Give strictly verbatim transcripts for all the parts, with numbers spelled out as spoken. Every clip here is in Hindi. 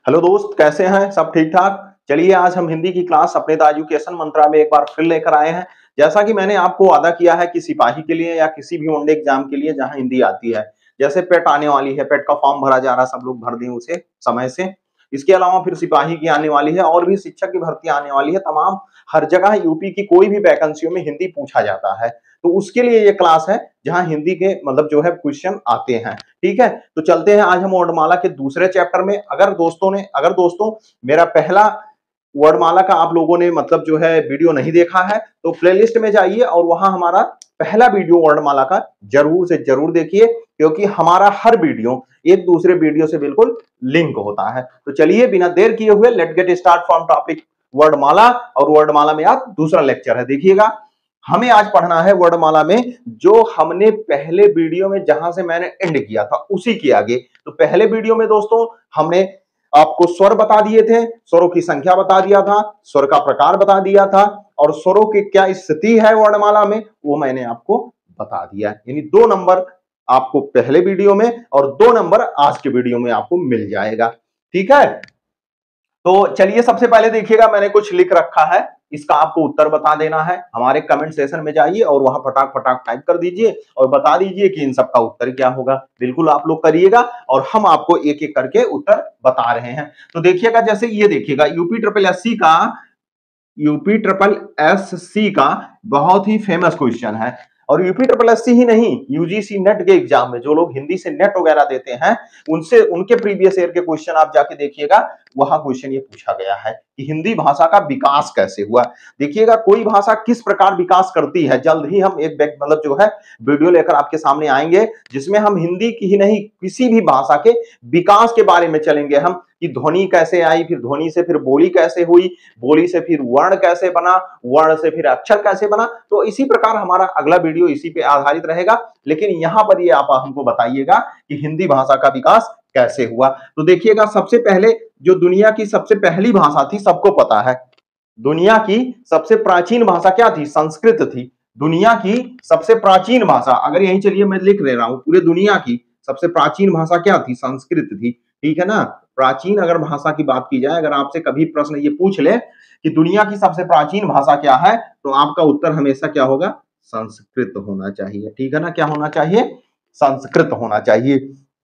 हेलो दोस्त, कैसे हैं? सब ठीक ठाक। चलिए आज हम हिंदी की क्लास अपने द एजुकेशन मंत्रा में एक बार फिर लेकर आए हैं। जैसा कि मैंने आपको वादा किया है कि सिपाही के लिए या किसी भी वनडे एग्जाम के लिए जहां हिंदी आती है, जैसे पेट आने वाली है, पेट का फॉर्म भरा जा रहा है, सब लोग भर दें उसे समय से। इसके अलावा फिर सिपाही की आने वाली है और भी शिक्षक की भर्ती आने वाली है। तमाम हर जगह यूपी की कोई भी वैकेंसियों में हिंदी पूछा जाता है, तो उसके लिए ये क्लास है जहां हिंदी के मतलब जो है क्वेश्चन आते हैं। ठीक है, तो चलते हैं आज हम वर्णमाला के दूसरे चैप्टर में। अगर दोस्तों ने अगर दोस्तों मेरा पहला वर्णमाला का आप लोगों ने मतलब जो है वीडियो नहीं देखा है तो प्लेलिस्ट में जाइए और वहां हमारा पहला वीडियो वर्णमाला का जरूर से जरूर देखिए, क्योंकि हमारा हर वीडियो एक दूसरे वीडियो से बिल्कुल लिंक होता है। तो चलिए बिना देर किए हुए let get start from topic वर्णमाला। और वर्णमाला में आज दूसरा लेक्चर है। देखिएगा, हमें आज पढ़ना है वर्णमाला में जो हमने पहले वीडियो में जहां से मैंने एंड किया था उसी के आगे। तो पहले वीडियो में दोस्तों हमने आपको स्वर बता दिए थे, स्वरों की संख्या बता दिया था, स्वर का प्रकार बता दिया था और स्वरों की क्या स्थिति है वर्णमाला में वो मैंने आपको बता दिया। यानी दो नंबर आपको पहले वीडियो में और दो नंबर आज के वीडियो में आपको मिल जाएगा। ठीक है, तो चलिए सबसे पहले देखिएगा, मैंने कुछ लिख रखा है, इसका आपको उत्तर बता देना है। हमारे कमेंट सेशन में जाइए और वहां फटाक फटाक टाइप कर दीजिए और बता दीजिए कि इन सब का उत्तर क्या होगा। बिल्कुल आप लोग करिएगा और हम आपको एक एक करके उत्तर बता रहे हैं। तो देखिएगा, जैसे ये देखिएगा, यूपी ट्रिपल एस सी का यूपी ट्रिपल एस सी का बहुत ही फेमस क्वेश्चन है। और यूपी ट्रिपल एस सी ही नहीं, यूजीसी नेट के एग्जाम में जो लोग हिंदी से नेट वगैरह देते हैं उनसे उनके प्रीवियस ईयर के क्वेश्चन आप जाके देखिएगा, वहां क्वेश्चन ये पूछा गया है कि हिंदी भाषा का विकास कैसे हुआ। देखिएगा, कोई भाषा किस प्रकार विकास करती है, जल्द ही हम एक मतलब जो है वीडियो लेकर आपके सामने आएंगे जिसमें हम हिंदी की ही नहीं किसी भी भाषा के विकास के बारे में चलेंगे हम, कि ध्वनि कैसे आई, फिर ध्वनि से फिर बोली कैसे हुई, बोली से फिर वर्ण कैसे बना, वर्ण से फिर अक्षर कैसे बना। तो इसी प्रकार हमारा अगला वीडियो इसी पे आधारित रहेगा। लेकिन यहां पर ये आप हमको बताइएगा कि हिंदी भाषा का विकास कैसे हुआ। तो देखिएगा, सबसे पहले जो दुनिया की सबसे पहली भाषा थी, सबको पता है दुनिया की सबसे प्राचीन भाषा क्या थी? संस्कृत थी। दुनिया की सबसे प्राचीन भाषा, अगर यही चलिए मैं लिख ले रहा हूं, पूरे दुनिया की सबसे प्राचीन भाषा क्या थी? संस्कृत थी। ठीक है ना, प्राचीन अगर भाषा की बात की जाए, अगर आपसे कभी प्रश्न ये पूछ ले कि दुनिया की सबसे प्राचीन भाषा क्या है, तो आपका उत्तर हमेशा क्या होगा? संस्कृत होना चाहिए। ठीक है ना, क्या होना चाहिए? संस्कृत होना चाहिए।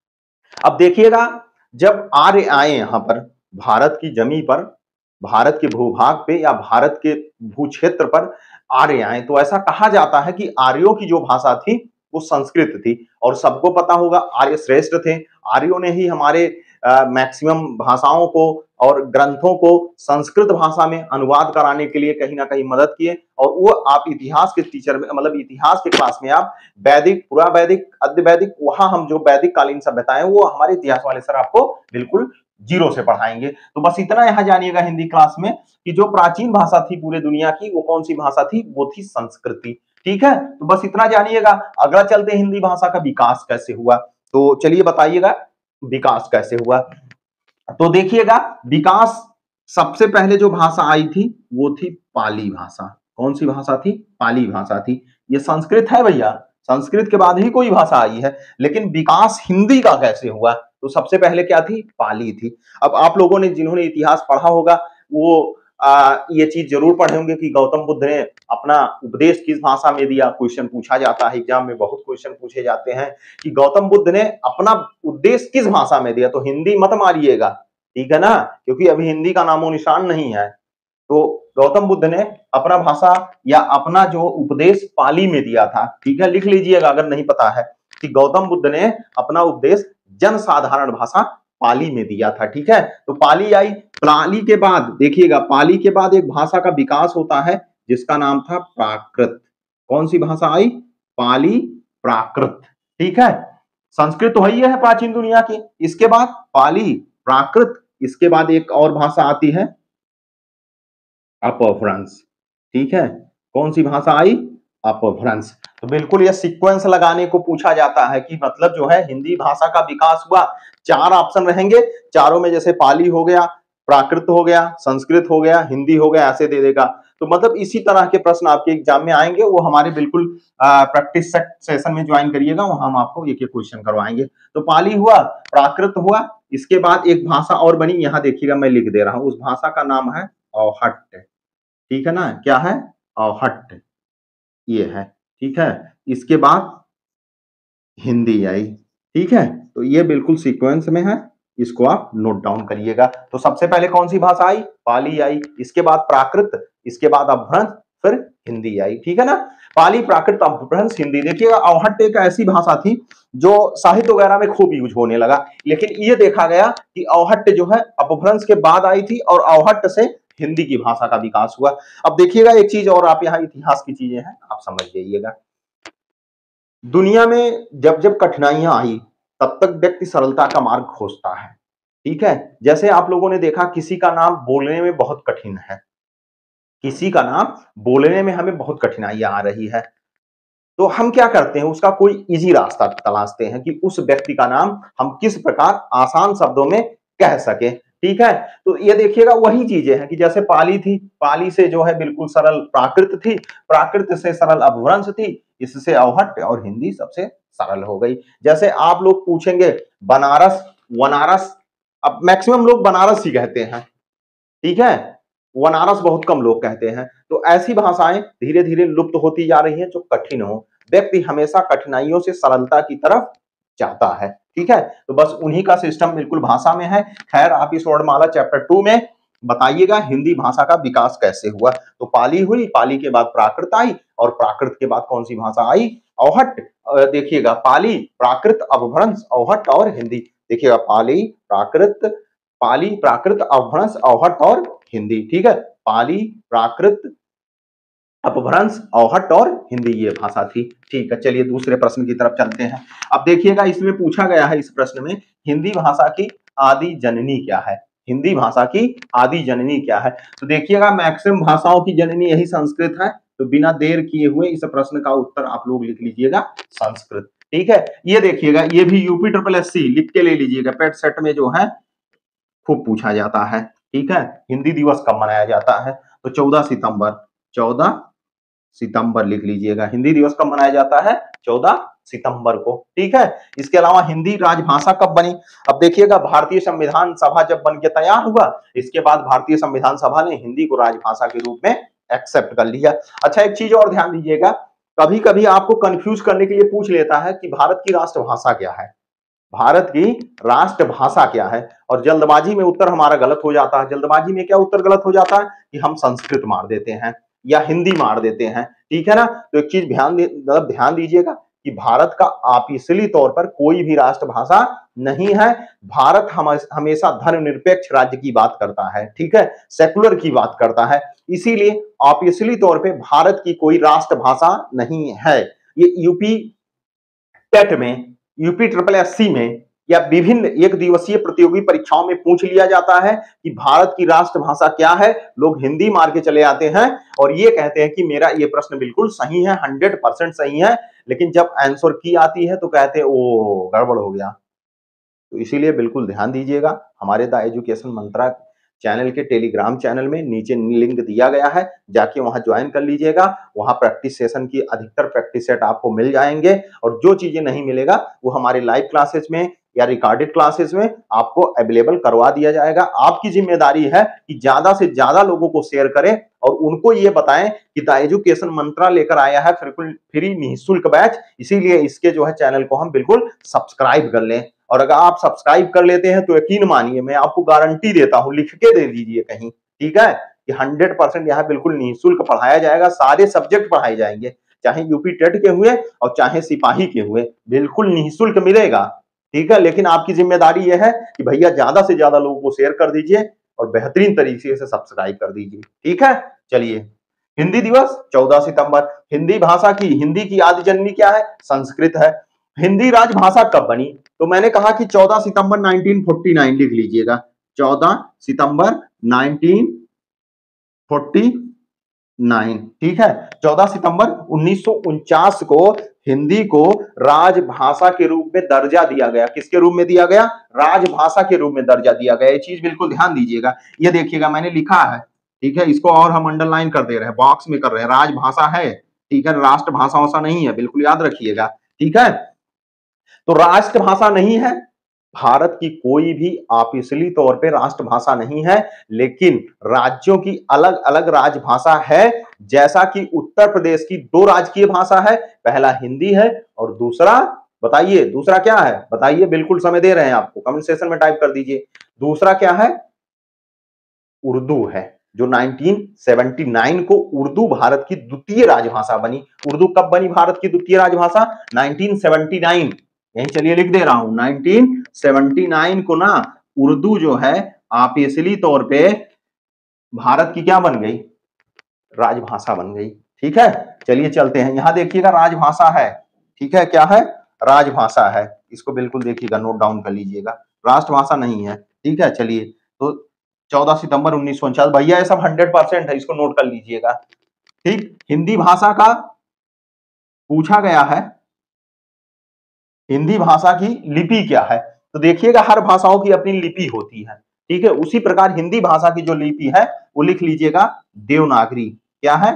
अब देखिएगा, जब आर्य आए यहां पर भारत की जमीन पर, भारत के भूभाग पे या भारत के भू क्षेत्र पर आर्य आए, तो ऐसा कहा जाता है कि आर्यों की जो भाषा थी वो संस्कृत थी। और सबको पता होगा आर्य श्रेष्ठ थे। आर्यों ने ही हमारे मैक्सिमम भाषाओं को और ग्रंथों को संस्कृत भाषा में अनुवाद कराने के लिए कहीं ना कहीं मदद किए। और वो आप इतिहास के टीचर में मतलब इतिहास के क्लास में आप वैदिक, पुरा वैदिक, अद्य वैदिक, वहां हम जो वैदिक कालीन सभ्यताएं हैं वो हमारे इतिहास वाले सर आपको बिल्कुल जीरो से पढ़ाएंगे। तो बस इतना यहां जानिएगा हिंदी क्लास में कि जो प्राचीन भाषा थी पूरे दुनिया की वो कौन सी भाषा थी? वो थी संस्कृति। ठीक है, तो बस इतना जानिएगा। अगला चलते हिंदी भाषा का विकास कैसे हुआ। तो चलिए बताइएगा विकास कैसे हुआ। तो देखिएगा, विकास सबसे पहले जो भाषा आई थी वो थी पाली भाषा। कौन सी भाषा थी? पाली भाषा थी। ये संस्कृत है भैया, संस्कृत के बाद ही कोई भाषा आई है। लेकिन विकास हिंदी का कैसे हुआ? तो सबसे पहले क्या थी? पाली थी। अब आप लोगों ने जिन्होंने इतिहास पढ़ा होगा वो आ, ये चीज जरूर पढ़े होंगे कि गौतम बुद्ध ने अपना उपदेश किस भाषा में दिया। क्वेश्चन पूछा जाता है एग्जाम में, बहुत क्वेश्चन पूछे जाते हैं कि गौतम बुद्ध ने अपना उपदेश किस भाषा में दिया। तो हिंदी मत मारिएगा, ठीक है ना, क्योंकि अभी हिंदी का नामो निशान नहीं है। तो गौतम बुद्ध ने अपना भाषा या अपना जो उपदेश पाली में दिया था। ठीक है, लिख लीजिएगा अगर नहीं पता है कि गौतम बुद्ध ने अपना उपदेश जनसाधारण भाषा पाली में दिया था। ठीक है, तो पाली आई। पाली के बाद देखिएगा, पाली के बाद एक भाषा का विकास होता है जिसका नाम था प्राकृत। कौन सी भाषा आई? पाली, प्राकृत। ठीक है, संस्कृत तो ही है प्राचीन दुनिया की, इसके बाद पाली, प्राकृत, इसके बाद एक और भाषा आती है अपभ्रंश। ठीक है, कौन सी भाषा आई? अपभ्रंश। तो बिल्कुल ये सीक्वेंस लगाने को पूछा जाता है कि मतलब जो है हिंदी भाषा का विकास हुआ। चार ऑप्शन रहेंगे, चारों में जैसे पाली हो गया, प्राकृत हो गया, संस्कृत हो गया, हिंदी हो गया, ऐसे दे देगा। तो मतलब इसी तरह के प्रश्न आपके एग्जाम में आएंगे, वो हमारे बिल्कुल प्रैक्टिस सेशन में ज्वाइन करिएगा, वहां हम आपको एक एक क्वेश्चन करवाएंगे। तो पाली हुआ, प्राकृत हुआ, इसके बाद एक भाषा और बनी, यहां देखिएगा मैं लिख दे रहा हूं, उस भाषा का नाम है अवहट्ट। ठीक है ना, क्या है? अवहट्ट, ये है। ठीक है, इसके बाद हिंदी आई। ठीक है, तो ये बिल्कुल सीक्वेंस में है, इसको आप नोट डाउन करिएगा। तो सबसे पहले कौन सी भाषा आई? पाली आई, इसके बाद प्राकृत, इसके बाद अपभ्रंश, फिर हिंदी आई। ठीक है ना, पाली, प्राकृत, अपभ्रंश, हिंदी। देखिएगा अवहट्ट एक ऐसी भाषा थी जो साहित्य वगैरह में खूब यूज होने लगा, लेकिन ये देखा गया कि अवहट्ट जो है अपभ्रंश के बाद आई थी और अवहट्ट से हिंदी की भाषा का विकास हुआ। अब देखिएगा एक चीज और, आप यहाँ इतिहास की चीजें हैं आप समझ जाइएगा। दुनिया में जब जब कठिनाइयां आई तब तक व्यक्ति सरलता का मार्ग खोजता है। ठीक है, जैसे आप लोगों ने देखा किसी का नाम बोलने में बहुत कठिन है, किसी का नाम बोलने में हमें बहुत कठिनाइयां आ रही है, तो हम क्या करते हैं, उसका कोई इजी रास्ता तलाशते हैं कि उस व्यक्ति का नाम हम किस प्रकार आसान शब्दों में कह सके। ठीक है, तो ये देखिएगा वही चीजें हैं कि जैसे पाली थी, पाली से जो है बिल्कुल सरल प्राकृत थी, प्राकृत से सरल अपभ्रंश थी, इससे अवहट्ट, और हिंदी सबसे सरल हो गई। जैसे आप लोग पूछेंगे बनारस, वनारस, अब मैक्सिमम लोग बनारस ही कहते हैं। ठीक है, वनारस बहुत कम लोग कहते हैं। तो ऐसी भाषाएं धीरे धीरे लुप्त होती जा रही हैं जो कठिन हो। व्यक्ति हमेशा कठिनाइयों से सरलता की तरफ जाता है। ठीक है, तो बस उन्हीं का सिस्टम बिल्कुल भाषा में है। खैर, आप इस वर्णमाला चैप्टर टू में बताइएगा हिंदी भाषा का विकास कैसे हुआ। तो पाली हुई, पाली के बाद प्राकृत आई, और प्राकृत के बाद कौन सी भाषा आई? अवहट्ट। देखिएगा पाली, प्राकृत, अपभ्रंश, अवहट्ट और हिंदी। देखिएगा पाली, प्राकृत, पाली, प्राकृत, अपभ्रंश, अवहट्ट और हिंदी। ठीक है, पाली, प्राकृत, अपभ्रंश, अवहट्ट और हिंदी ये भाषा थी। ठीक है, चलिए दूसरे प्रश्न की तरफ चलते हैं। अब देखिएगा इसमें पूछा गया है, इस प्रश्न में हिंदी भाषा की आदि जननी क्या है? हिंदी भाषा की आदि जननी क्या है? तो देखिएगा मैक्सिमम भाषाओं की जननी यही संस्कृत है, तो बिना देर किए हुए इस प्रश्न का उत्तर आप लोग लिख लीजिएगा संस्कृत। ठीक है, ये देखिएगा ये भी यूपी ट्रिपल एस सी लिख के ले लीजिएगा, पेट सेट में जो है खूब पूछा जाता है। ठीक है, हिंदी दिवस कब मनाया जाता है? तो चौदह सितंबर, चौदह सितंबर लिख लीजिएगा। हिंदी दिवस कब मनाया जाता है? चौदह सितंबर को। ठीक है, इसके अलावा हिंदी राजभाषा कब बनी? अब देखिएगा भारतीय संविधान सभा जब बन के तैयार हुआ, इसके बाद भारतीय संविधान सभा ने हिंदी को राजभाषा के रूप में एक्सेप्ट कर लिया। अच्छा, एक चीज और ध्यान दीजिएगा, कभी कभी आपको कंफ्यूज करने के लिए पूछ लेता है कि भारत की राष्ट्रभाषा क्या है, भारत की राष्ट्रभाषा क्या है, और जल्दबाजी में उत्तर हमारा गलत हो जाता है। जल्दबाजी में क्या उत्तर गलत हो जाता है कि हम संस्कृत मार देते हैं या हिंदी मार देते हैं। ठीक है ना, तो एक चीज ध्यान मतलब ध्यान दीजिएगा कि भारत का ऑफिशियली तौर पर कोई भी राष्ट्रभाषा नहीं है। भारत हम हमेशा धर्मनिरपेक्ष राज्य की बात करता है। ठीक है, सेकुलर की बात करता है, इसीलिए ऑफिशियली तौर पे भारत की कोई राष्ट्रभाषा नहीं है। ये यूपी टेट में, यूपी ट्रिपल एस सी में या विभिन्न एक दिवसीय प्रतियोगी परीक्षाओं में पूछ लिया जाता है कि भारत की राष्ट्रभाषा क्या है, लोग हिंदी मार के चले आते हैं और ये कहते हैं कि मेरा ये प्रश्न बिल्कुल सही है, हंड्रेड परसेंट सही है, लेकिन जब आंसर की आती है तो कहते हैं ओ गड़बड़ हो गया। तो इसीलिए बिल्कुल ध्यान दीजिएगा, हमारे द एजुकेशन मंत्रा चैनल के टेलीग्राम चैनल में नीचे लिंक दिया गया है, जाके वहां ज्वाइन कर लीजिएगा। वहां प्रैक्टिस सेशन की अधिकतर प्रैक्टिस सेट आपको मिल जाएंगे, और जो चीजें नहीं मिलेगा वो हमारे लाइव क्लासेस में या रिकॉर्डेड क्लासेस में आपको अवेलेबल करवा दिया जाएगा। आपकी जिम्मेदारी है कि ज्यादा से ज्यादा लोगों को शेयर करें और उनको ये बताएं कि द एजुकेशन मंत्रा लेकर आया है फ्री निःशुल्क बैच, इसीलिए इसके जो है चैनल को हम बिल्कुल सब्सक्राइब कर लें। और अगर आप सब्सक्राइब कर लेते हैं तो यकीन मानिए, मैं आपको गारंटी देता हूं, लिख के दे दीजिए कहीं, ठीक है, कि हंड्रेड परसेंट यहाँ बिल्कुल निःशुल्क पढ़ाया जाएगा, सारे सब्जेक्ट पढ़ाए जाएंगे, चाहे यूपी टेट के हुए और चाहे सिपाही के हुए, बिल्कुल निःशुल्क मिलेगा। ठीक है, लेकिन आपकी जिम्मेदारी यह है कि भैया ज्यादा से ज्यादा लोगों को शेयर कर दीजिए और बेहतरीन तरीके से सब्सक्राइब कर दीजिए। ठीक है, चलिए, हिंदी दिवस चौदह सितंबर। हिंदी भाषा की, हिंदी की आदि जननी क्या है? संस्कृत है। हिंदी राजभाषा कब बनी? तो मैंने कहा कि चौदह सितंबर नाइनटीन फोर्टी नाइन लिख लीजिएगा, चौदह सितंबर नाइनटीन फोर्टी नाइन। ठीक है, चौदह सितंबर उन्नीस सौ उनचास को हिंदी को राजभाषा के रूप में दर्जा दिया गया। किसके रूप में दिया गया? राजभाषा के रूप में दर्जा दिया गया। ये चीज बिल्कुल ध्यान दीजिएगा, ये देखिएगा मैंने लिखा है, ठीक है, इसको और हम अंडरलाइन कर दे रहे हैं, बॉक्स में कर रहे हैं, राजभाषा है, ठीक है, राष्ट्रभाषा ऐसा नहीं है, बिल्कुल याद रखिएगा। ठीक है, तो राष्ट्रभाषा नहीं है भारत की कोई भी ऑफिशियली तौर पे राष्ट्रभाषा नहीं है, लेकिन राज्यों की अलग अलग राजभाषा है। जैसा कि उत्तर प्रदेश की दो राजकीय भाषा है, पहला हिंदी है और दूसरा, बताइए दूसरा क्या है, बताइए, बिल्कुल समय दे रहे हैं आपको, कमेंट सेक्शन में टाइप कर दीजिए। दूसरा क्या है? उर्दू है, जो नाइनटीन सेवेंटी नाइन को उर्दू भारत की द्वितीय राजभाषा बनी। उर्दू कब बनी भारत की द्वितीय राजभाषा? Nineteen seventy nine. यहीं चलिए लिख दे रहा हूं, नाइनटीन सेवेंटी नाइन को ना उर्दू जो है ऑफिशियली तौर पे भारत की क्या बन गई? राजभाषा बन गई। ठीक है, चलिए चलते हैं। यहां देखिएगा राजभाषा है, ठीक है, क्या है? राजभाषा है। इसको बिल्कुल देखिएगा, नोट डाउन कर लीजिएगा, राष्ट्रभाषा नहीं है। ठीक है, चलिए, तो चौदह सितंबर उन्नीस सौ उनचास, भैया ये सब हंड्रेड परसेंट है, इसको नोट कर लीजिएगा। ठीक, हिंदी भाषा का पूछा गया है, हिंदी भाषा की लिपि क्या है? तो देखिएगा हर भाषाओं की अपनी लिपि होती है, ठीक है, उसी प्रकार हिंदी भाषा की जो लिपि है वो लिख लीजिएगा देवनागरी। क्या है?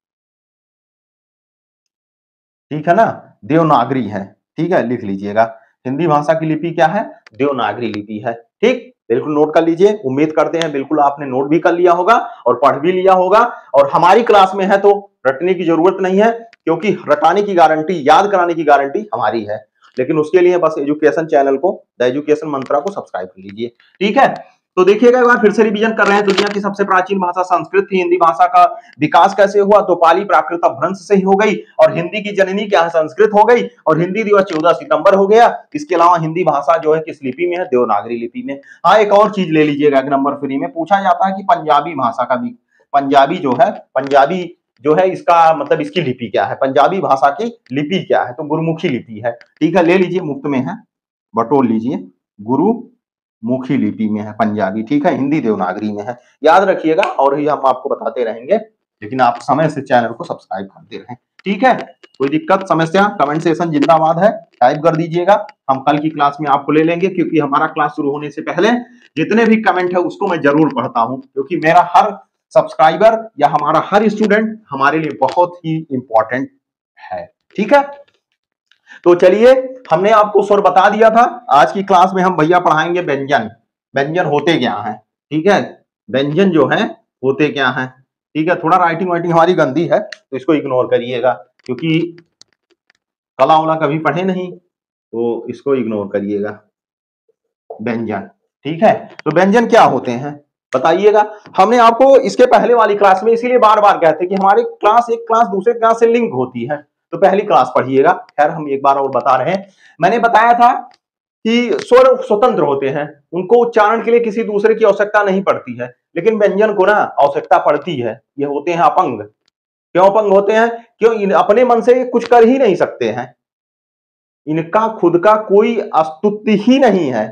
ठीक है ना, देवनागरी है। ठीक है, लिख लीजिएगा, हिंदी भाषा की लिपि क्या है? देवनागरी लिपि है। ठीक, बिल्कुल नोट कर लीजिए। उम्मीद करते हैं बिल्कुल आपने नोट भी कर लिया होगा और पढ़ भी लिया होगा। और हमारी क्लास में है तो रटने की जरूरत नहीं है, क्योंकि रटाने की गारंटी, याद कराने की गारंटी हमारी है। लेकिन उसके लिए बस एजुकेशन चैनल को, द एजुकेशन मंत्रा को सब्सक्राइब कर लीजिए। ठीक है, तो देखिएगा एक बार फिर से रिवीजन कर रहे हैं। दुनिया की सबसे प्राचीन भाषा संस्कृत थी। हिंदी भाषा का विकास कैसे हुआ? तो पाली प्राकृत अपभ्रंश से ही हो गई, और हिंदी की जननी क्या है? संस्कृत हो गई, और हिंदी दिवस चौदह सितंबर हो गया। इसके अलावा हिंदी भाषा जो है किस लिपि में है? देवनागरी लिपि में। हाँ, एक और चीज ले लीजिएगा, एक नंबर फ्री में पूछा जाता है कि पंजाबी भाषा का भी, पंजाबी जो है, पंजाबी जो है इसका मतलब इसकी लिपि क्या है? पंजाबी भाषा की लिपि क्या है? तो गुरुमुखी लिपि है। ठीक है, ले लीजिए, मुफ्त में है, बटोर लीजिए, गुरुमुखी लिपि में है पंजाबी। ठीक है, हिंदी देवनागरी में है, याद रखिएगा। और ही हम आपको बताते रहेंगे, लेकिन आप समय से चैनल को सब्सक्राइब करते रहें। ठीक है, कोई दिक्कत समस्या, कमेंट सेशन जिंदाबाद है, टाइप कर दीजिएगा। हम कल की क्लास में आपको ले लेंगे, क्योंकि हमारा क्लास शुरू होने से पहले जितने भी कमेंट है उसको मैं जरूर पढ़ता हूं, क्योंकि मेरा हर सब्सक्राइबर या हमारा हर स्टूडेंट हमारे लिए बहुत ही इंपॉर्टेंट है। ठीक है, तो चलिए, हमने आपको स्वर बता दिया था। आज की क्लास में हम भैया पढ़ाएंगे व्यंजन। व्यंजन होते क्या है? ठीक है, व्यंजन जो है होते क्या है? ठीक है, थोड़ा राइटिंग वाइटिंग हमारी गंदी है तो इसको इग्नोर करिएगा, क्योंकि कला उला कभी पढ़े नहीं, तो इसको इग्नोर करिएगा। व्यंजन, ठीक है, तो व्यंजन क्या होते हैं बताइएगा। हमने आपको इसके पहले वाली क्लास में इसीलिए बार बार कहते हैं कि हमारी क्लास एक क्लास दूसरे क्लास से लिंक होती है, तो पहली क्लास पढ़िएगा। खैर, हम एक बार और बता रहे हैं, मैंने बताया था कि स्वर स्वतंत्र होते हैं, उनको उच्चारण के लिए किसी दूसरे की आवश्यकता नहीं पड़ती है, लेकिन व्यंजन को ना आवश्यकता पड़ती है। ये होते हैं अपंग। क्यों अपंग होते हैं? क्यों? इन अपने मन से कुछ कर ही नहीं सकते हैं, इनका खुद का कोई अस्तित्व ही नहीं है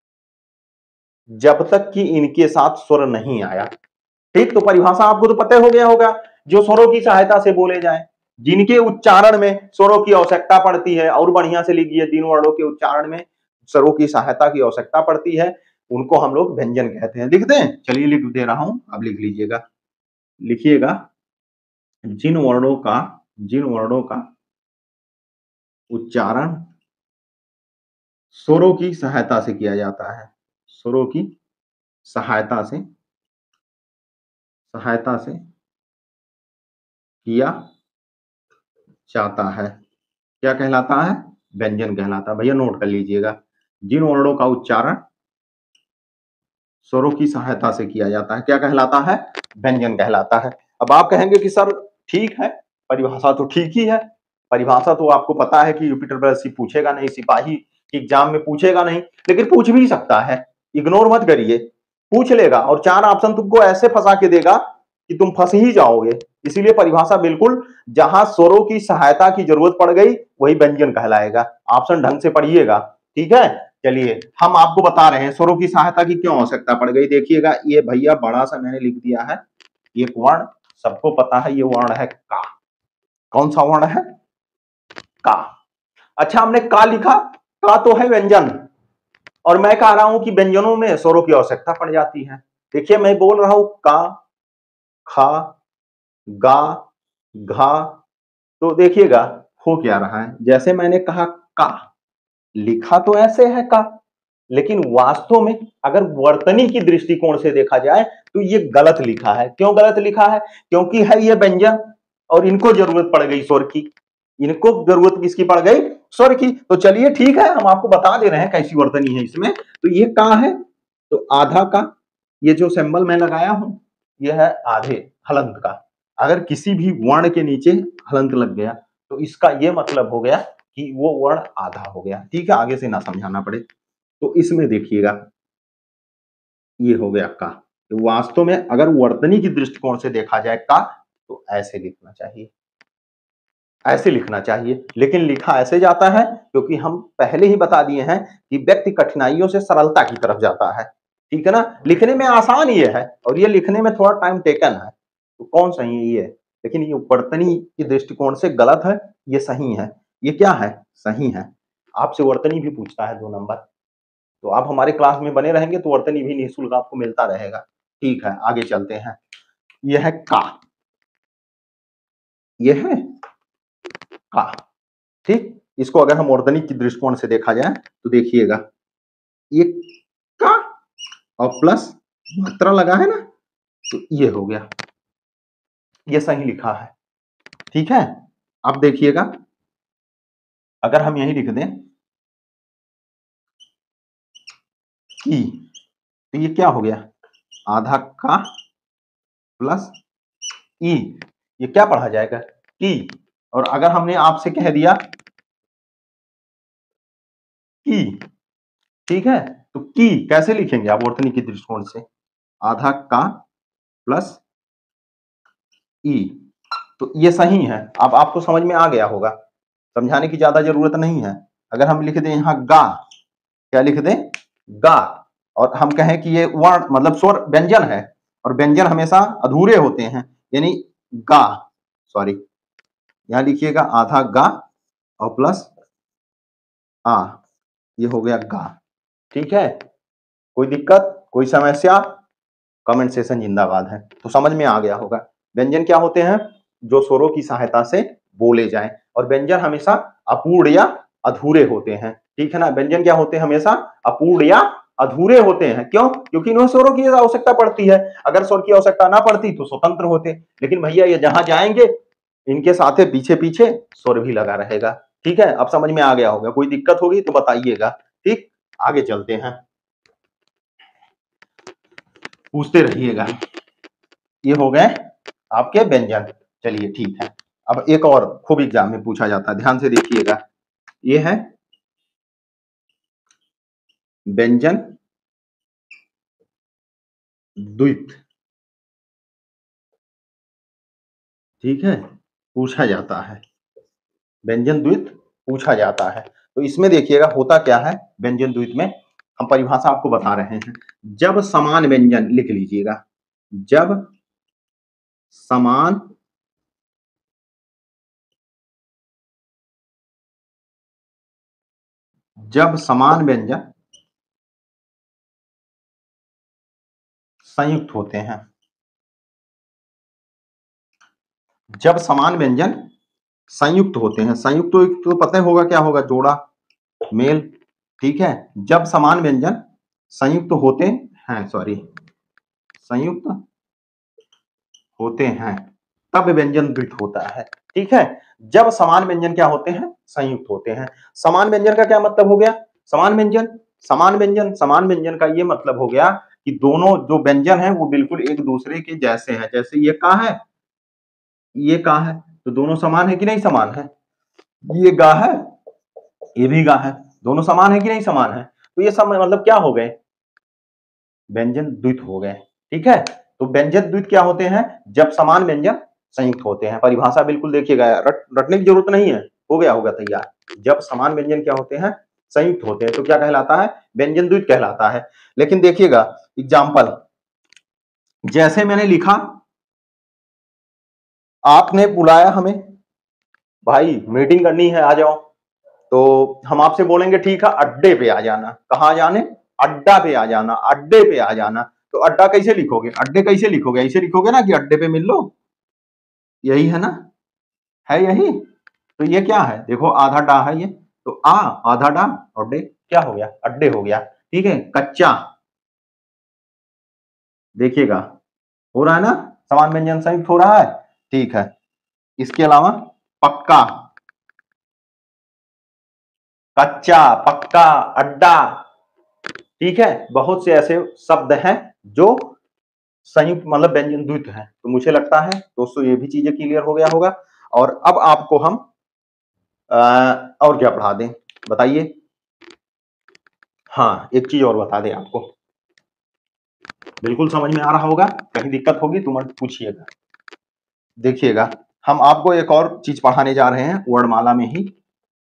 जब तक कि इनके साथ स्वर नहीं आया। ठीक, तो परिभाषा आपको तो पता हो गया होगा, जो स्वरों की सहायता से बोले जाए, जिनके उच्चारण में स्वरों की आवश्यकता पड़ती है, और बढ़िया से लिखिए, जिन वर्णों के उच्चारण में स्वरों की सहायता की आवश्यकता पड़ती है उनको हम लोग व्यंजन कहते हैं। लिख दें? चलिए लिख दे रहा हूं, अब लिख लीजिएगा, लिखिएगा, जिन वर्णों का जिन वर्णों का उच्चारण स्वरों की सहायता से किया जाता है, स्वरों की सहायता से सहायता से किया जाता है, क्या कहलाता है? व्यंजन कहलाता है। भैया नोट कर लीजिएगा, जिन वर्णों का उच्चारण स्वरों की सहायता से किया जाता है क्या कहलाता है? व्यंजन कहलाता है। अब आप कहेंगे कि सर ठीक है, परिभाषा तो ठीक ही है, परिभाषा तो आपको पता है कि यूपी ट्रिपल एस सी पूछेगा नहीं, सिपाही की एग्जाम में पूछेगा नहीं, लेकिन पूछ भी सकता है, इग्नोर मत करिए, पूछ लेगा, और चार ऑप्शन तुमको ऐसे फंसा के देगा कि तुम फंस ही जाओगे। इसीलिए परिभाषा बिल्कुल, जहां स्वरों की सहायता की जरूरत पड़ गई वही व्यंजन कहलाएगा। ऑप्शन ढंग से पढ़िएगा। ठीक है, चलिए हम आपको बता रहे हैं स्वरों की सहायता की क्यों आवश्यकता पड़ गई। देखिएगा, ये भैया बड़ा सा मैंने लिख दिया है, एक वर्ण सबको पता है, ये वर्ण है का। कौन सा वर्ण है? का। अच्छा, हमने का लिखा, का तो है व्यंजन, और मैं कह रहा हूं कि व्यंजनों में स्वरों की आवश्यकता पड़ जाती है। देखिए, मैं बोल रहा हूं का, खा, गा, घा, तो देखिएगा हो क्या रहा है। जैसे मैंने कहा का, लिखा तो ऐसे है का, लेकिन वास्तव में अगर वर्तनी की दृष्टिकोण से देखा जाए तो ये गलत लिखा है। क्यों गलत लिखा है? क्योंकि है ये व्यंजन और इनको जरूरत पड़ गई स्वर की, इनको जरूरत किसकी पड़ गई? स्वर की। तो चलिए ठीक है, हम आपको बता दे रहे हैं कैसी वर्तनी है इसमें। तो ये का है, तो आधा का, ये जो सिंबल मैं लगाया हूं ये है आधे हलंत का। अगर किसी भी वर्ण के नीचे हलंत लग गया तो इसका ये मतलब हो गया कि वो वर्ण आधा हो गया। ठीक है, आगे से ना समझाना पड़े। तो इसमें देखिएगा ये हो गया का। तो वास्तव में अगर वर्तनी की दृष्टिकोण से देखा जाए का, तो ऐसे लिखना चाहिए, ऐसे लिखना चाहिए। लेकिन लिखा ऐसे जाता है क्योंकि हम पहले ही बता दिए हैं कि व्यक्ति कठिनाइयों से सरलता की तरफ जाता है। ठीक है ना, लिखने में आसान ये है और ये लिखने में थोड़ा टाइम टेकन है। तो कौन सही है? ये, लेकिन ये वर्तनी की दृष्टिकोण से गलत है, ये सही है। ये क्या है? सही है। आपसे वर्तनी भी पूछता है दो नंबर, तो आप हमारे क्लास में बने रहेंगे तो वर्तनी भी निःशुल्क आपको मिलता रहेगा। ठीक है, आगे चलते हैं। यह है का, यह है का। ठीक, इसको अगर हम वर्तनी की दृष्टिकोण से देखा जाए तो देखिएगा ये का और प्लस मात्रा लगा है ना, तो ये हो गया, ये सही लिखा है। ठीक है, अब देखिएगा अगर हम यही लिख दें की, तो ये क्या हो गया? आधा का प्लस ई, ये क्या पढ़ा जाएगा? की। और अगर हमने आपसे कह दिया की, ठीक है, तो की कैसे लिखेंगे आप वर्तनी की दृष्टिकोण से? आधा का प्लस ई, तो ये सही है। अब आपको समझ में आ गया होगा, समझाने की ज्यादा जरूरत नहीं है। अगर हम लिख दें यहां गा, क्या लिख दें? गा, और हम कहें कि ये वर्ण मतलब स्वर व्यंजन है और व्यंजन हमेशा अधूरे होते हैं, यानी गा, सॉरी यहां लिखिएगा आधा गा और प्लस आ, ये हो गया गा। ठीक है, कोई दिक्कत, कोई समस्या? कमेंट सेशन जिंदाबाद है। तो समझ में आ गया होगा व्यंजन क्या होते हैं? जो स्वरों की सहायता से बोले जाएं, और व्यंजन हमेशा अपूर्ण या अधूरे होते हैं। ठीक है ना, व्यंजन क्या होते हैं? हमेशा अपूर्ण या अधूरे होते हैं। क्यों? क्योंकि इन्हें स्वरों की आवश्यकता पड़ती है। अगर स्वर की आवश्यकता ना पड़ती तो स्वतंत्र होते, लेकिन भैया ये जहां जाएंगे इनके साथ पीछे पीछे स्वर भी लगा रहेगा। ठीक है, अब समझ में आ गया होगा। कोई दिक्कत होगी तो बताइएगा। ठीक, आगे चलते हैं, पूछते रहिएगा। ये हो गए आपके व्यंजन। चलिए ठीक है, अब एक और खूब एग्जाम में पूछा जाता है, ध्यान से देखिएगा। ये है व्यंजन द्वित। ठीक है, पूछा जाता है, व्यंजन द्वित पूछा जाता है। तो इसमें देखिएगा होता क्या है व्यंजन द्वित में, हम परिभाषा आपको बता रहे हैं। जब समान व्यंजन, लिख लीजिएगा, जब समान जब समान व्यंजन संयुक्त होते हैं, जब समान व्यंजन संयुक्त होते हैं, संयुक्त तो पता होगा क्या होगा? जोड़ा, मेल। ठीक है, जब समान व्यंजन संयुक्त होते हैं, सॉरी संयुक्त होते हैं तब व्यंजन द्वित होता है। ठीक है, जब समान व्यंजन क्या होते हैं? संयुक्त होते हैं। समान व्यंजन का क्या मतलब हो गया? समान व्यंजन, समान व्यंजन समान व्यंजन का ये मतलब हो गया कि दोनों जो व्यंजन है वो बिल्कुल एक दूसरे के जैसे हैं। जैसे ये का है, ये का है, तो दोनों समान है कि नहीं? समान है। ये गा है, ये भी गा है, दोनों समान है कि नहीं? समान है। तो ये सब मतलब क्या हो गए? व्यंजन द्वित हो गए। ठीक है, तो व्यंजन द्वित क्या होते हैं? जब समान व्यंजन संयुक्त होते हैं। परिभाषा बिल्कुल देखिएगा, रट, रटने की जरूरत नहीं है, हो गया होगा तैयार। जब समान व्यंजन क्या होते हैं? संयुक्त होते हैं, तो क्या कहलाता है? व्यंजन द्वित कहलाता है। लेकिन देखिएगा एग्जाम्पल, जैसे मैंने लिखा, आपने बुलाया हमें, भाई मीटिंग करनी है आ जाओ, तो हम आपसे बोलेंगे ठीक है अड्डे पे आ जाना। कहाँ जाने? अड्डा पे आ जाना, अड्डे पे आ जाना। तो अड्डा कैसे लिखोगे? अड्डे कैसे लिखोगे? ऐसे लिखोगे ना कि अड्डे पे मिल लो, यही है ना, है यही। तो ये क्या है? देखो आधा डा है ये, तो आ आधा डा और डे क्या हो गया? अड्डे हो गया। ठीक है, कच्चा, देखिएगा हो रहा है ना, समान व्यंजन संयुक्त हो रहा है, ठीक है। इसके अलावा पक्का, कच्चा, पक्का, अड्डा, ठीक है, बहुत से ऐसे शब्द हैं जो संयुक्त मतलब व्यंजन द्वित्व है। तो मुझे लगता है दोस्तों ये भी चीजें क्लियर हो गया होगा। और अब आपको हम आ, और क्या पढ़ा दें बताइए। हाँ, एक चीज और बता दें आपको, बिल्कुल समझ में आ रहा होगा, कहीं दिक्कत होगी तो मत पूछिएगा। देखिएगा, हम आपको एक और चीज पढ़ाने जा रहे हैं वर्णमाला में ही,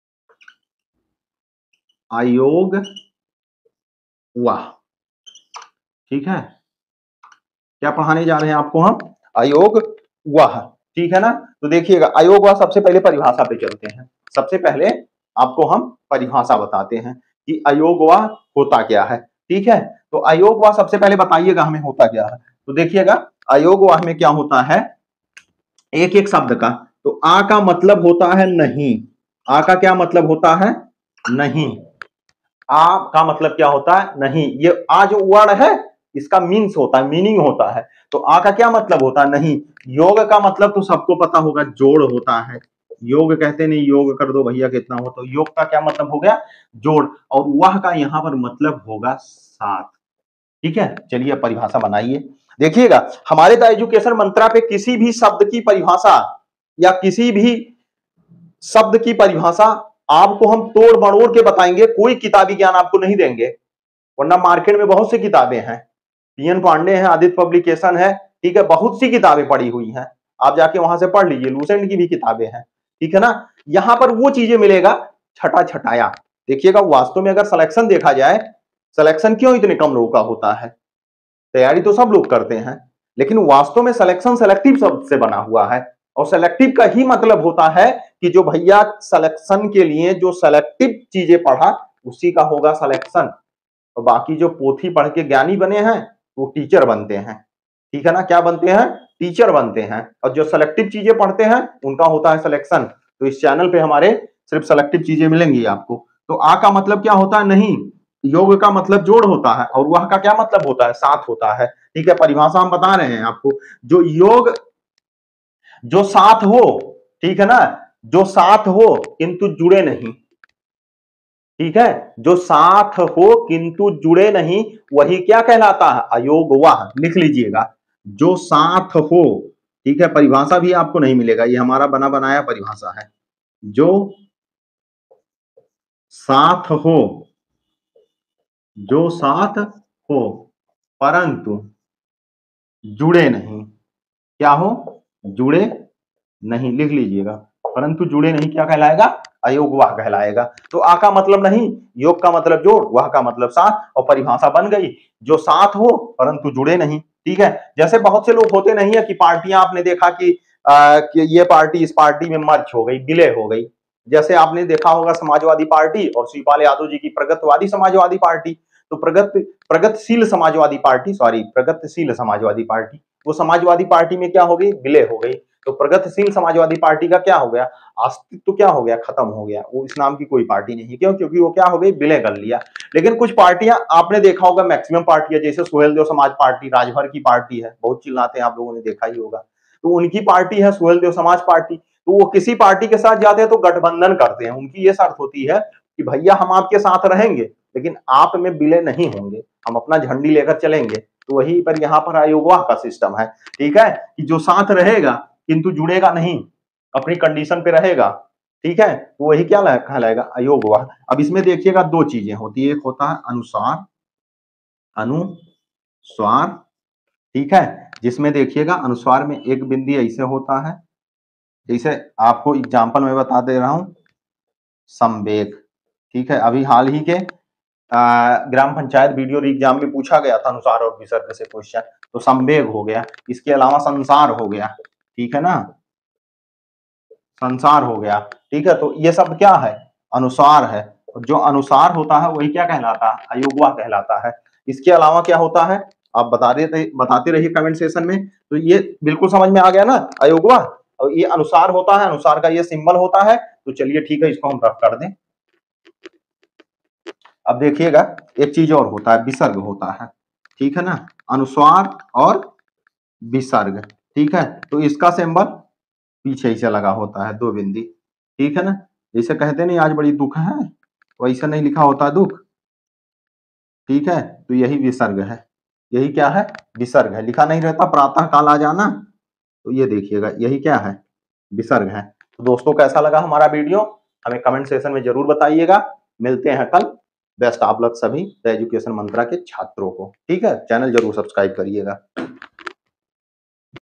अयोग वाह, ठीक है। क्या पढ़ाने जा रहे हैं आपको हम, अयोग वाह, ठीक है ना। तो देखिएगा, अयोग वाह सबसे पहले परिभाषा पे चलते हैं। सबसे पहले आपको हम परिभाषा बताते हैं कि अयोग वाह होता क्या है, ठीक है। तो अयोग वाह सबसे पहले बताइएगा हमें होता क्या है। तो देखिएगा, अयोग वाह में क्या होता है, एक एक शब्द का, तो आ का मतलब होता है नहीं, आ का क्या मतलब होता है, नहीं। आ का मतलब क्या होता है, नहीं। ये आ जो वर्ण है इसका मीन्स होता है, मीनिंग होता है। तो आ का क्या मतलब होता है, नहीं। योग का मतलब तो सबको पता होगा, जोड़ होता है। योग कहते नहीं योग कर दो भैया कितना हो, तो योग का क्या मतलब हो गया, जोड़। और वह का यहां पर मतलब होगा साथ, ठीक है। चलिए परिभाषा बनाइए। देखिएगा, हमारे द एजुकेशन मंत्रा पे किसी भी शब्द की परिभाषा या किसी भी शब्द की परिभाषा आपको हम तोड़ मड़ोड़ के बताएंगे, कोई किताबी ज्ञान आपको नहीं देंगे। वरना मार्केट में बहुत सी किताबें हैं, पीएन पांडे है, आदित्य पब्लिकेशन है, ठीक है, बहुत सी किताबें पड़ी हुई हैं, आप जाके वहां से पढ़ लीजिए, लूसेंट की भी किताबें हैं, ठीक है ना। यहां पर वो चीजें मिलेगा छटा छटाया। देखिएगा, वास्तव में अगर सिलेक्शन देखा जाए, सिलेक्शन क्यों इतने कम लोगों का होता है, तैयारी तो सब लोग करते हैं, लेकिन वास्तव में सिलेक्शन सेलेक्टिव शब्द से बना हुआ है। और सेलेक्टिव का ही मतलब होता है कि जो भैया सिलेक्शन के लिए जो सेलेक्टिव चीजें पढ़ा उसी का होगा सिलेक्शन। और बाकी जो पोथी पढ़ के ज्ञानी बने हैं वो टीचर बनते हैं, ठीक है ना, क्या बनते हैं, टीचर बनते हैं। और जो सेलेक्टिव चीजें पढ़ते हैं उनका होता है सिलेक्शन। तो इस चैनल पे हमारे सिर्फ सेलेक्टिव चीजें मिलेंगी आपको। तो आ का मतलब क्या होता है, नहीं। योग का मतलब जोड़ होता है, और वह का क्या मतलब होता है, साथ होता है, ठीक है। परिभाषा हम बता रहे हैं आपको, जो योग जो साथ हो, ठीक है ना, जो साथ हो किंतु जुड़े नहीं, ठीक है, जो साथ हो किंतु जुड़े नहीं, वही क्या कहलाता है, अयोगवाह। लिख लीजिएगा, जो साथ हो, ठीक है। परिभाषा भी आपको नहीं मिलेगा, ये हमारा बना बनाया परिभाषा है। जो साथ हो, जो साथ हो परंतु जुड़े नहीं, क्या हो, जुड़े नहीं, लिख लीजिएगा, परंतु जुड़े नहीं क्या कहलाएगा, अयोगवाह कहलाएगा। तो आ का मतलब नहीं, योग का मतलब जोड़, वाह का मतलब साथ, और परिभाषा बन गई, जो साथ हो परंतु जुड़े नहीं, ठीक है। जैसे बहुत से लोग होते नहीं है कि पार्टियां आपने देखा कि, आ, कि ये पार्टी इस पार्टी में मर्ज हो गई, विलय हो गई। जैसे आपने देखा होगा समाजवादी पार्टी और शिवपाल यादव जी की प्रगतिवादी समाजवादी पार्टी। तो प्रगत प्रगतिशील समाजवादी पार्टी, सॉरी प्रगतिशील समाजवादी पार्टी, वो समाजवादी पार्टी में क्या हो गई, विलय हो गई। तो प्रगतिशील समाजवादी पार्टी का क्या हो गया, अस्तित्व तो क्या हो गया, खत्म हो गया, वो इस नाम की कोई पार्टी नहीं। क्यों, क्योंकि वो क्या हो गई, विलय कर लिया। लेकिन कुछ पार्टियां आपने देखा होगा, मैक्सिमम पार्टियां, जैसे सुहेलदेव समाज पार्टी राजभर की पार्टी है, बहुत चिल्लाते हैं, आप लोगों ने देखा ही होगा। तो उनकी पार्टी है सुहेलदेव समाज पार्टी। तो वो किसी पार्टी के साथ जाते हैं तो गठबंधन करते हैं, उनकी ये शर्त होती है कि भैया हम आपके साथ रहेंगे लेकिन आप में विलय नहीं होंगे, हम अपना झंडी लेकर चलेंगे। तो वही पर यहाँ पर अयोगवाह का सिस्टम है, ठीक है, कि जो साथ रहेगा किंतु जुड़ेगा नहीं, अपनी कंडीशन पे रहेगा, ठीक है, तो वही क्या कहलाएगा, अयोगवाह। अब इसमें देखिएगा दो चीजें होती है, एक होता है अनुसार, अनुस्वार, ठीक है, जिसमें देखिएगा अनुस्वार में एक बिंदी ऐसे होता है, जैसे आपको एग्जाम्पल में बता दे रहा हूं, संवेग, ठीक है। अभी हाल ही के ग्राम पंचायत वीडियो एग्जाम में पूछा गया था अनुसार और विसर्ग से क्वेश्चन, तो संवेग हो गया। इसके अलावा संसार हो गया, ठीक है ना, संसार हो गया, ठीक है। तो ये सब क्या है, अनुसार है। जो अनुसार होता है वही क्या कहलाता है, अयोगवाह कहलाता है। इसके अलावा क्या होता है, आप बता रहे बताते रहिए कमेंट सेशन में। तो ये बिल्कुल समझ में आ गया ना, अयोगवाह। और ये अनुसार होता है, अनुसार का ये सिंबल होता है। तो चलिए ठीक है, इसको हम रफ कर दें। अब देखिएगा एक चीज और होता है, विसर्ग होता है, ठीक है ना, अनुस्वार और विसर्ग, ठीक है। तो इसका सिंबल पीछे ही से लगा होता है, दो बिंदी, ठीक है ना। जैसे कहते नहीं आज बड़ी दुख है, वैसा नहीं लिखा होता दुख, ठीक है। तो यही विसर्ग है, यही क्या है, विसर्ग है। लिखा नहीं रहता प्रातः काल आ जाना, तो ये देखिएगा यही क्या है, विसर्ग है। तो दोस्तों कैसा लगा हमारा वीडियो, हमें कमेंट सेक्शन में जरूर बताइएगा। मिलते हैं कल। बेस्ट आप लोग सभी द एजुकेशन मंत्रा के छात्रों को, ठीक है। चैनल जरूर सब्सक्राइब करिएगा।